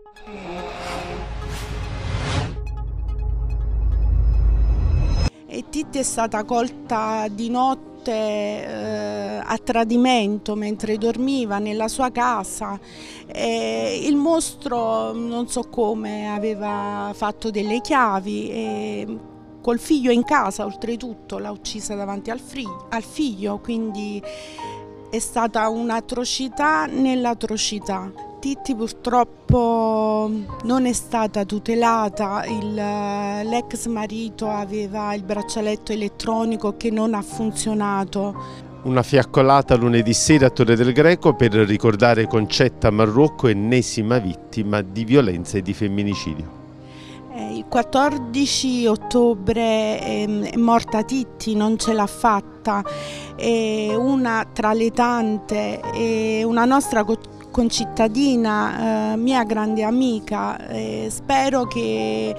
E Titti è stata colta di notte a tradimento mentre dormiva nella sua casa. Il mostro, non so come, aveva fatto delle chiavi e col figlio in casa, oltretutto l'ha uccisa davanti al figlio, quindi è stata un'atrocità nell'atrocità. Titti purtroppo non è stata tutelata, l'ex marito aveva il braccialetto elettronico che non ha funzionato. Una fiaccolata lunedì sera a Torre del Greco per ricordare Concetta Marruocco, ennesima vittima di violenza e di femminicidio. Il 14 ottobre è morta Titti, non ce l'ha fatta, è una tra le tante, è una nostra concittadina, mia grande amica. Spero che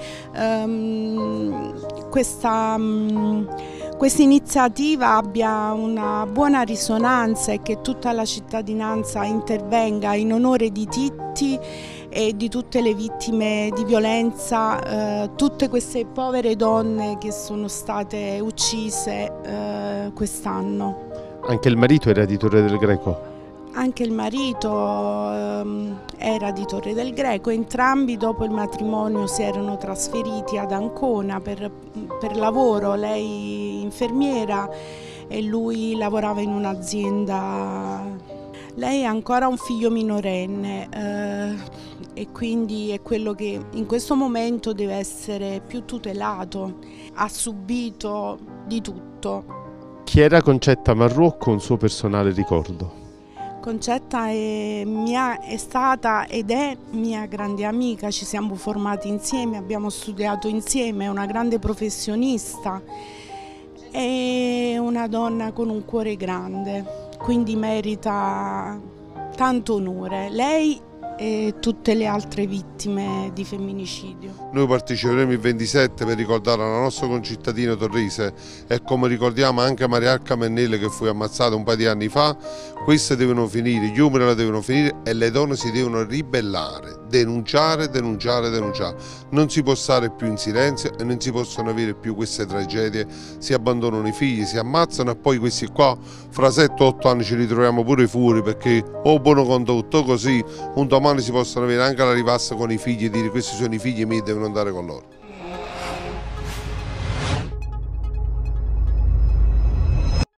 questa iniziativa abbia una buona risonanza e che tutta la cittadinanza intervenga in onore di Titti e di tutte le vittime di violenza, tutte queste povere donne che sono state uccise quest'anno. Anche il marito era di Torre del Greco? Anche il marito era di Torre del Greco, entrambi dopo il matrimonio si erano trasferiti ad Ancona per lavoro, lei infermiera e lui lavorava in un'azienda. Lei ha ancora un figlio minorenne e quindi è quello che in questo momento deve essere più tutelato. Ha subito di tutto. Chi era Concetta Marruocco, un suo personale ricordo? Concetta è stata ed è mia grande amica, ci siamo formati insieme, abbiamo studiato insieme, è una grande professionista, è una donna con un cuore grande, quindi merita tanto onore. Lei e tutte le altre vittime di femminicidio. Noi parteciperemo il 27 per ricordare la nostra concittadina torrese e come ricordiamo anche Mariarca Mennelle che fu ammazzata un paio di anni fa. Queste devono finire, gli uomini la devono finire e le donne si devono ribellare, denunciare. Non si può stare più in silenzio e non si possono avere più queste tragedie, si abbandonano i figli, si ammazzano e poi questi qua fra 7-8 anni ci ritroviamo pure fuori perché o buono condotto così un domani si possono avere anche la rivassa con i figli e dire questi sono i figli miei e devono andare con loro.